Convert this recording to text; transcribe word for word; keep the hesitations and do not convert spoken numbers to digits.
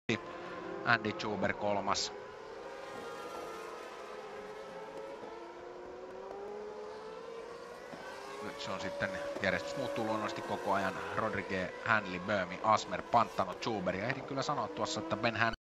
Andy Schubert kolmas. Nyt se on sitten, järjestys muuttuu luonnollisesti koko ajan. Rodriguez, Hanley, Böhmi, Asmer, Pantano, Schubert. Ja ehdin kyllä sanoa tuossa, että Ben Hanley